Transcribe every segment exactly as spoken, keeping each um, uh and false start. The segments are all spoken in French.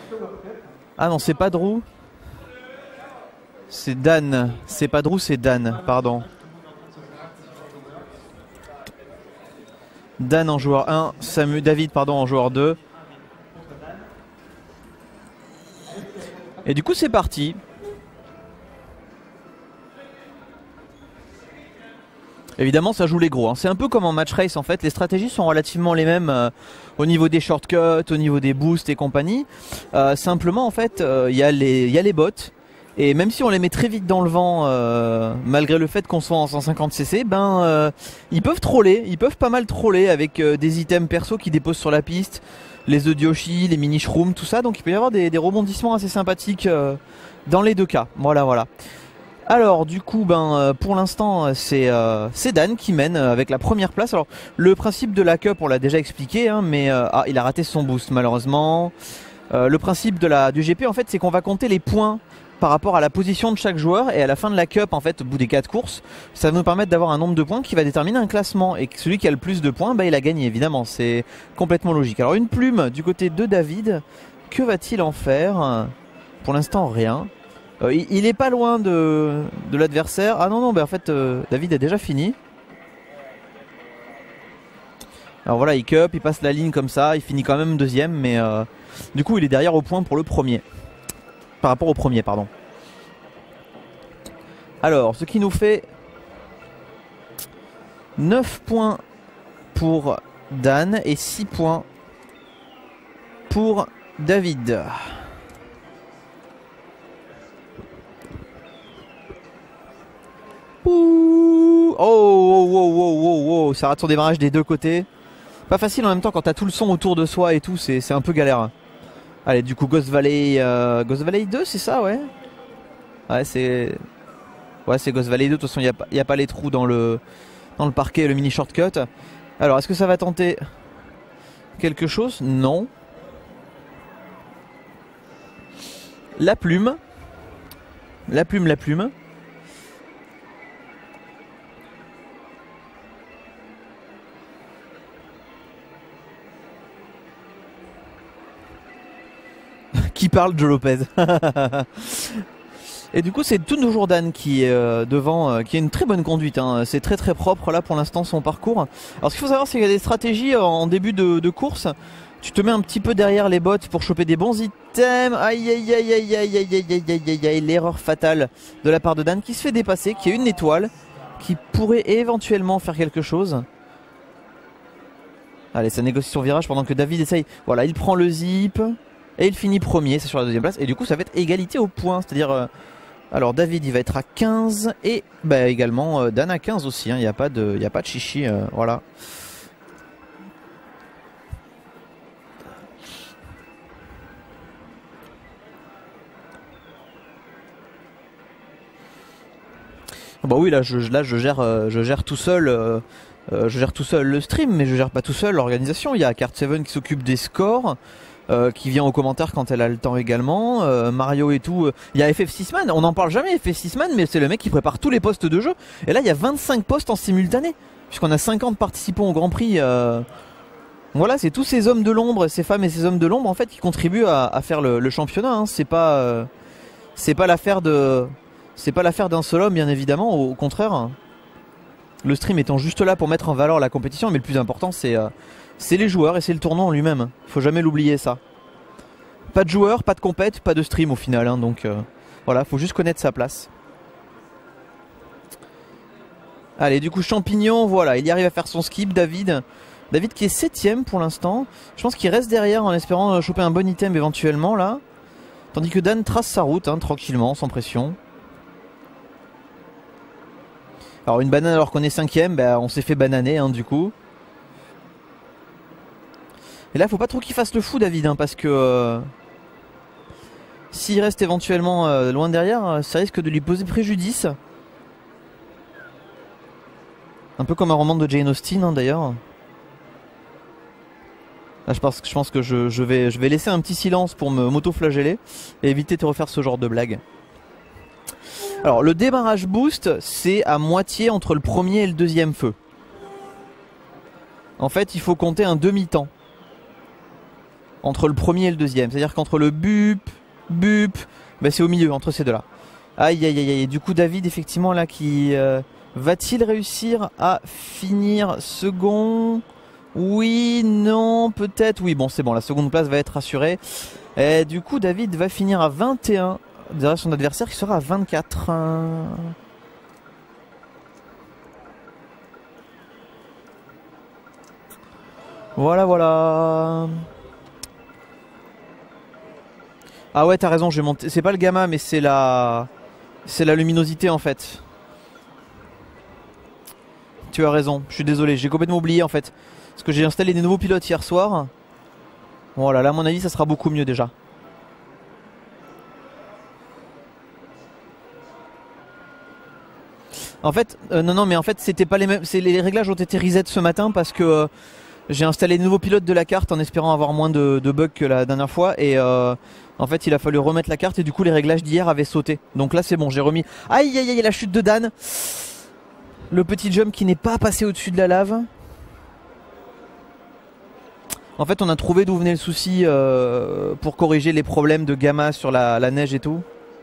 Ah non, c'est pas Drew. C'est Dan. C'est pas Drew, c'est Dan, pardon. Dan en joueur un, Samu, David pardon en joueur deux. Et du coup c'est parti. Évidemment ça joue les gros, hein. C'est un peu comme en match race en fait, les stratégies sont relativement les mêmes euh, au niveau des shortcuts, au niveau des boosts et compagnie. Euh, simplement en fait il euh, y, y a les bots. Et même si on les met très vite dans le vent, euh, malgré le fait qu'on soit en cent cinquante cc, ben euh, ils peuvent troller, ils peuvent pas mal troller avec euh, des items perso qu'ils déposent sur la piste, les œufs de Yoshi, les mini shrooms, tout ça. Donc il peut y avoir des, des rebondissements assez sympathiques euh, dans les deux cas. Voilà, voilà. Alors du coup, ben euh, pour l'instant c'est euh, c'est Dan qui mène euh, avec la première place. Alors le principe de la cup on l'a déjà expliqué, hein, mais euh, ah, il a raté son boost malheureusement. Euh, le principe de la du G P en fait c'est qu'on va compter les points par rapport à la position de chaque joueur, et à la fin de la cup en fait au bout des quatre courses ça va nous permettre d'avoir un nombre de points qui va déterminer un classement, et celui qui a le plus de points bah, il a gagné évidemment, c'est complètement logique. Alors une plume du côté de David, que va-t-il en faire? Pour l'instant rien. euh, il, il est pas loin de, de l'adversaire. Ah non non bah en fait euh, David a déjà fini. Alors voilà, il cup, il passe la ligne comme ça, il finit quand même deuxième, mais euh, du coup il est derrière au point pour le premier. Par rapport au premier, pardon. Alors, ce qui nous fait neuf points pour Dan et six points pour David. Ouh, oh, oh, oh, oh, oh, oh, ça rate son démarrage des deux côtés. Pas facile en même temps quand t'as tout le son autour de soi et tout, c'est un peu galère. Allez, du coup, Ghost Valley, euh, Ghost Valley deux, c'est ça, ouais. Ouais, c'est... Ouais, c'est Ghost Valley deux, de toute façon, il n'y a, a pas les trous dans le, dans le parquet et le mini shortcut. Alors, est-ce que ça va tenter quelque chose? Non. La plume. La plume, la plume. Qui parle, Joe Lopez. Et du coup c'est tout toujours Dan qui est euh, devant, euh, qui a une très bonne conduite, hein. C'est très très propre là pour l'instant son parcours. Alors ce qu'il faut savoir c'est qu'il y a des stratégies euh, en début de, de course. Tu te mets un petit peu derrière les bottes pour choper des bons items. Aïe aïe aïe aïe aïe aïe aïe aïe aïe aïe aïe. L'erreur fatale de la part de Dan qui se fait dépasser, qui a une étoile, qui pourrait éventuellement faire quelque chose. Allez, ça négocie son virage pendant que David essaye. Voilà, il prend le zip. Et il finit premier, c'est sur la deuxième place. Et du coup ça va être égalité au point. C'est-à-dire euh, alors David il va être à quinze. Et bah, également euh, Dan à quinze aussi, hein. Il n'y a pas de, il n'y a pas de chichi, euh, voilà. Bah oui là je, là, je, gère, euh, je gère tout seul euh, euh, Je gère tout seul le stream. Mais je gère pas tout seul l'organisation. Il y a Card sept qui s'occupe des scores, Euh, qui vient aux commentaires quand elle a le temps également, euh, Mario et tout. Il y a F F six Man, on n'en parle jamais F F six Man, mais c'est le mec qui prépare tous les postes de jeu. Et là il y a vingt-cinq postes en simultané, puisqu'on a cinquante participants au Grand Prix. euh... Voilà, c'est tous ces hommes de l'ombre, ces femmes et ces hommes de l'ombre en fait qui contribuent à, à faire le, le championnat, hein. C'est pas euh, c'est pas l'affaire de c'est pas l'affaire d'un seul homme, bien évidemment, au, au contraire. Le stream étant juste là pour mettre en valeur la compétition, mais le plus important c'est euh, c'est les joueurs et c'est le tournoi en lui-même. Faut jamais l'oublier ça. Pas de joueurs, pas de compète, pas de stream au final, hein, donc euh, voilà, faut juste connaître sa place. Allez, du coup Champignon, voilà, il y arrive à faire son skip, David. David qui est septième pour l'instant. Je pense qu'il reste derrière en espérant choper un bon item éventuellement là. Tandis que Dan trace sa route, hein, tranquillement, sans pression. Alors une banane alors qu'on est cinquième, bah, on s'est fait bananer, hein, du coup. Et là faut pas trop qu'il fasse le fou David, hein, parce que euh, s'il reste éventuellement euh, loin derrière, ça risque de lui poser préjudice. Un peu comme un roman de Jane Austen, hein, d'ailleurs. Là je pense, je pense que je, je, vais, je vais laisser un petit silence pour me m'auto-flageller et éviter de refaire ce genre de blague. Alors le démarrage boost c'est à moitié entre le premier et le deuxième feu. En fait il faut compter un demi-temps. entre le premier et le deuxième. C'est-à-dire qu'entre le bup, bup, bah c'est au milieu, entre ces deux-là. Aïe aïe aïe aïe. Du coup David effectivement là qui euh, va-t-il réussir à finir second? Oui, non, peut-être. Oui, bon c'est bon, la seconde place va être assurée. Et du coup David va finir à vingt et un derrière son adversaire qui sera à vingt-quatre. Voilà voilà. Ah ouais t'as raison, je vais monter. C'est pas le gamma mais c'est la c'est la luminosité en fait. Tu as raison, je suis désolé, j'ai complètement oublié en fait. Parce que j'ai installé des nouveaux pilotes hier soir. Voilà, là à mon avis ça sera beaucoup mieux déjà. En fait, euh, non non mais en fait c'était pas les mêmes. C'est les réglages ont été reset ce matin parce que euh, j'ai installé de nouveaux pilotes de la carte en espérant avoir moins de, de bugs que la dernière fois. Et euh, en fait il a fallu remettre la carte et du coup les réglages d'hier avaient sauté. Donc là c'est bon, j'ai remis. Aïe aïe aïe, la chute de Dan. Le petit jump qui n'est pas passé au-dessus de la lave. En fait on a trouvé d'où venait le souci euh, pour corriger les problèmes de gamma sur la, la neige et tout.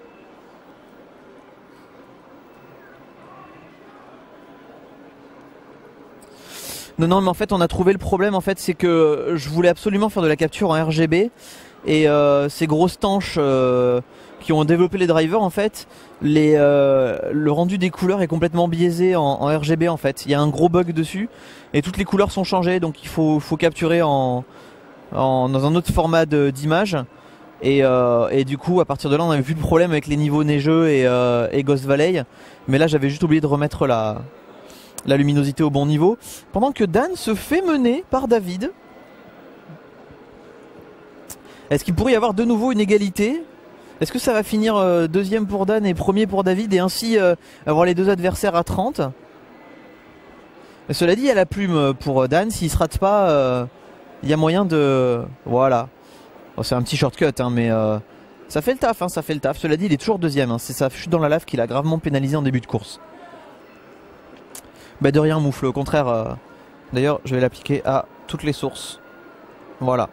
Non non mais en fait on a trouvé le problème en fait c'est que je voulais absolument faire de la capture en R G B et euh, ces grosses tanches euh, qui ont développé les drivers en fait les, euh, le rendu des couleurs est complètement biaisé en, en R G B en fait. Il y a un gros bug dessus et toutes les couleurs sont changées donc il faut, faut capturer en, en, dans un autre format d'image et, euh, et du coup à partir de là on avait vu le problème avec les niveaux neigeux et, euh, et Ghost Valley mais là j'avais juste oublié de remettre la la luminosité au bon niveau, pendant que Dan se fait mener par David. Est-ce qu'il pourrait y avoir de nouveau une égalité? Est-ce que ça va finir euh, deuxième pour Dan et premier pour David et ainsi euh, avoir les deux adversaires à trente? Cela dit, il y a la plume pour Dan, s'il se rate pas, euh, il y a moyen de... Voilà. Bon, c'est un petit shortcut, hein, mais euh, ça fait le taf, hein, ça fait le taf. Cela dit, il est toujours deuxième, hein. C'est sa chute dans la lave qui l'a gravement pénalisé en début de course. Bah de rien Moufle, au contraire euh, d'ailleurs je vais l'appliquer à toutes les sources. Voilà.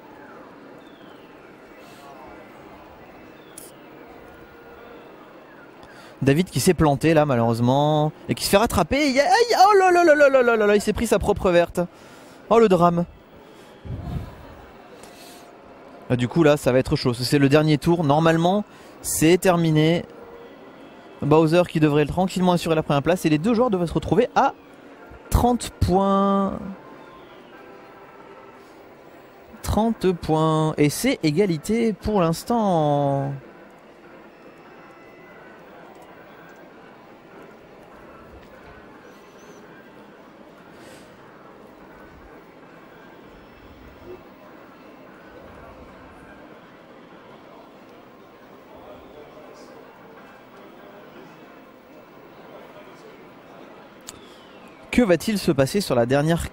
David qui s'est planté là malheureusement et qui se fait rattraper. Aïe, oh là là là là là là là, il s'est pris sa propre verte. Oh le drame. Là, du coup là ça va être chaud. C'est le dernier tour. Normalement c'est terminé. Bowser qui devrait tranquillement assurer la première place et les deux joueurs devraient se retrouver à trente points. trente points. Et c'est égalité pour l'instant. Que va-t-il se passer sur la dernière...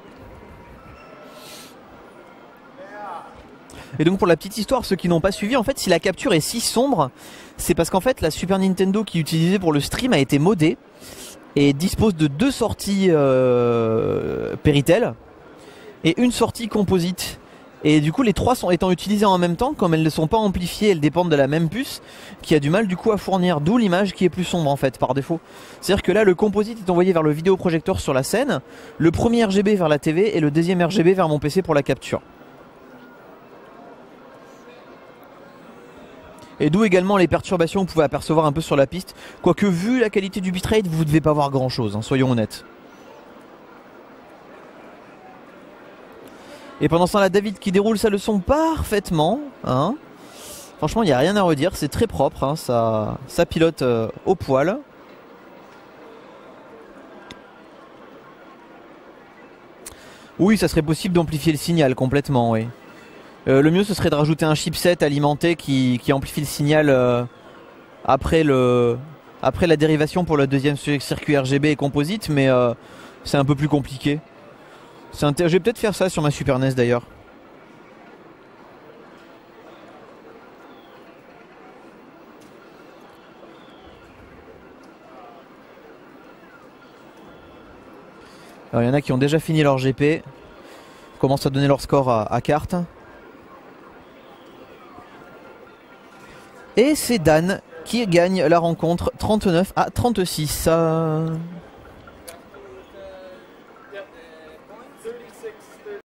Et donc pour la petite histoire, ceux qui n'ont pas suivi, en fait si la capture est si sombre, c'est parce qu'en fait la Super Nintendo qui est utilisée pour le stream a été modée et dispose de deux sorties euh, Péritel et une sortie composite. Et du coup les trois sont étant utilisées en même temps, comme elles ne sont pas amplifiées, elles dépendent de la même puce qui a du mal du coup à fournir, d'où l'image qui est plus sombre en fait par défaut. C'est à dire que là le composite est envoyé vers le vidéoprojecteur sur la scène, le premier R G B vers la T V et le deuxième R G B vers mon P C pour la capture. Et d'où également les perturbations que vous pouvez apercevoir un peu sur la piste, quoique vu la qualité du bitrate vous ne devez pas voir grand chose, hein, soyons honnêtes. Et pendant ce temps là David qui déroule sa leçon parfaitement, hein. Franchement il n'y a rien à redire, c'est très propre, hein, ça, ça pilote euh, au poil. Oui ça serait possible d'amplifier le signal complètement, oui. Euh, le mieux ce serait de rajouter un chipset alimenté qui, qui amplifie le signal euh, après, le, après la dérivation pour le deuxième circuit R G B et composite, mais euh, c'est un peu plus compliqué. Je vais peut-être faire ça sur ma Super N E S d'ailleurs. Alors il y en a qui ont déjà fini leur G P, commencent à donner leur score à, à carte. Et c'est Dan qui gagne la rencontre trente-neuf à trente-six. Euh...